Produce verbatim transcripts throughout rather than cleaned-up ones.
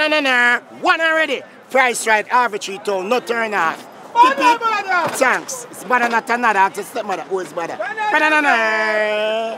no, no, no. One already. Price right, arbitrary toll, no turn off. Thanks. It's better not another. I'll just step mother. Who is better? Banana.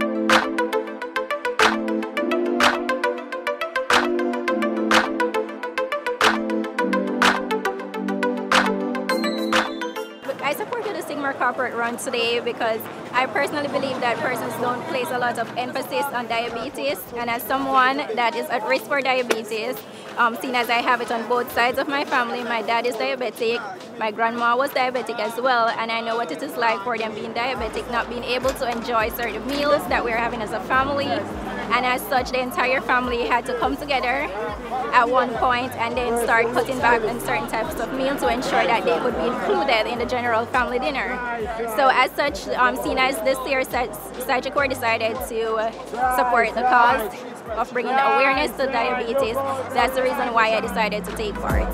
I supported the Sigma Corporate Run today because I personally believe that persons don't place a lot of emphasis on diabetes, and as someone that is at risk for diabetes, um, seeing as I have it on both sides of my family, my dad is diabetic, my grandma was diabetic as well, and I know what it is like for them being diabetic, not being able to enjoy certain meals that we're having as a family, and as such the entire family had to come together at one point and then start cutting back on certain types of meals to ensure that they would be included in the general family dinner. So as such, um, seen as this year Sagicor decided to support the cause of bringing awareness to diabetes, that's the reason why I decided to take part.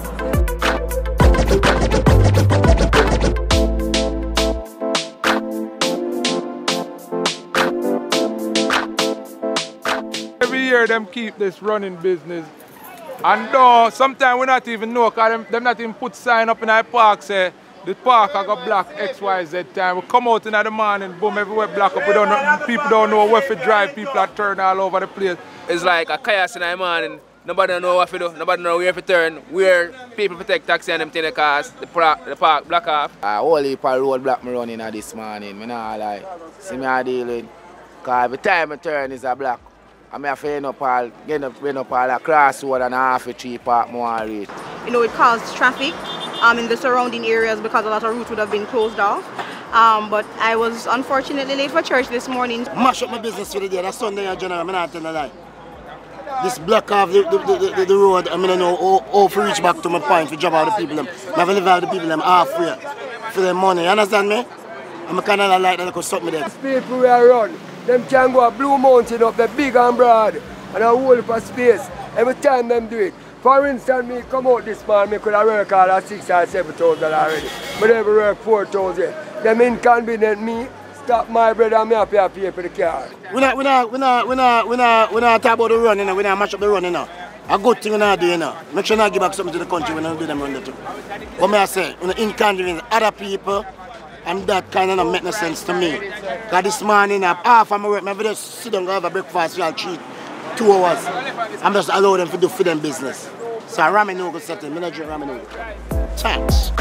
Every year them keep this running business. And though sometimes we not even know, because them, them not even put sign up in our park say the park I got block X Y Z time. We come out in the morning, boom, everywhere block up. We don't know, people don't know where to drive, people are turning all over the place. It's like a chaos in the morning. Nobody know what to do, nobody know where to turn, where people protect taxi and them take the cars, the park, the park block off. A whole heap of road block me running this morning. I not like, see me I deal with, because every time I turn is a block. I have to end up all, get up, end up all a crossroad and a half a tree park more reach. You know, it caused traffic um, in the surrounding areas because a lot of routes would have been closed off. Um, but I was unfortunately late for church this morning. Mash up my business for the day. That's Sunday in general. I'm not telling a lie. This block off the, the, the, the, the road, I mean, I know how, how to reach back to my point to job out the people. Them. I have to live out the people them halfway for their money. You understand me? I'm kind of like that because something there. These people we are run. Them can go a Blue Mountain up there big and broad and a whole heap of space every time them do it. For instance, me come out this morning, me could have worked all at six or seven thousand already. But I work four thousand. Them inconvenient me, stop my bread and me have to pay for the car. We not we not we not we not we not we not talk about the run, you know, we not mash up the run, you know. A good thing we not do, you know. Make sure not give back something to the country when we do them run the too. But me I say, we not inconvenience other people. And that kind of don't make no sense to me. Because this morning, half of my work, I just sit down and have a breakfast and treat two hours. I'm just allow them to do for them business. So ramen noodle setting, I don't drink ramen noodle. Thanks.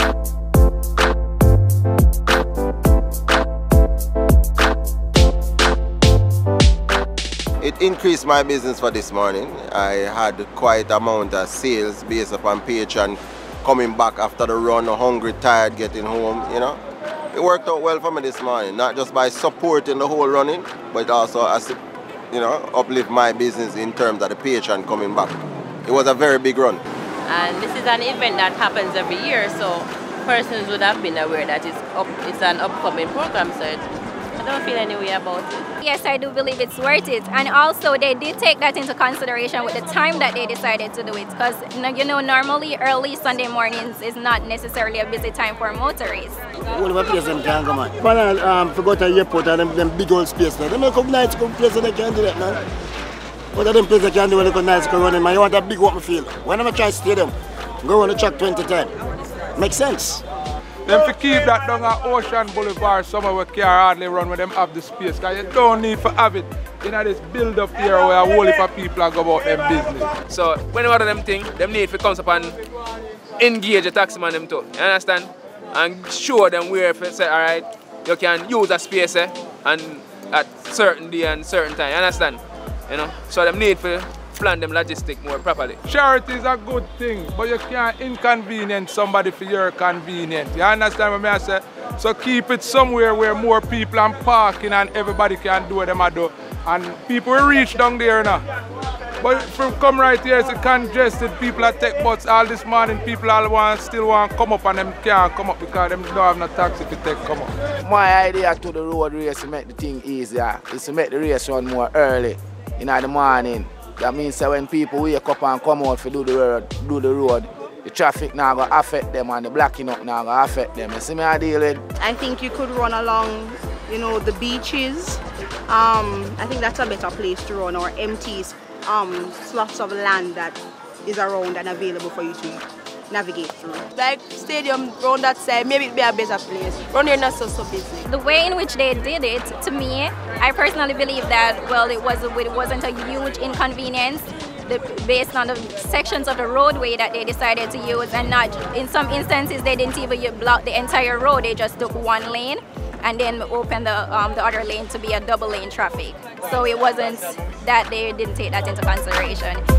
It increased my business for this morning. I had quite amount of sales based upon patron coming back after the run, hungry, tired, getting home, you know. It worked out well for me this morning, not just by supporting the whole running, but also as, you know, uplift my business in terms of the patron coming back. It was a very big run. And this is an event that happens every year, so persons would have been aware that it's, up, it's an upcoming program, so it, I don't feel any way about it. Yes, I do believe it's worth it, and also they did take that into consideration with the time that they decided to do it, because you know normally early Sunday mornings is not necessarily a busy time for motorists. All of the place them can go, man. When I um, forgot the airport and them, them big old space there, they make up nice places they can do that, man. What are them places they can do when they go nice go running, man? You want a big open field. When I try to stay them, go on the track twenty times. Makes sense. Them to keep that down at Ocean Boulevard somewhere where car hardly run when them have the space, because you don't need to have it in this build up here where a whole heap of people are go about them business. So when one of them things, them need to come up and engage the taxi man them too. You understand? And show them where if say, alright, you can use a space eh, and at certain day and certain time. You understand? You know? So them need to plan them logistics more properly. Charity is a good thing, but you can't inconvenience somebody for your convenience. You understand what I say? So keep it somewhere where more people are parking and everybody can do what they do. And people will reach down there now. But from come right here, it's congested. People are take bus all this morning. People all want still want to come up and them can't come up because them don't have no taxi to take come up. My idea to the road race to make the thing easier is to make the race run more early in the morning. That means that when people wake up and come out to do the road, do the road, the traffic now going to affect them and the blocking up now going to affect them. You see me I deal with? I think you could run along, you know, the beaches. Um, I think that's a better place to run, or empty um, slots of land that is around and available for you to navigate through. Like stadium around that side, maybe it'd be a better place. Around here not so so busy. The way in which they did it, to me, I personally believe that, well, it, was, it wasn't a huge inconvenience the, based on the sections of the roadway that they decided to use, and not, in some instances they didn't even block the entire road, they just took one lane and then opened the, um, the other lane to be a double lane traffic. So it wasn't that they didn't take that into consideration.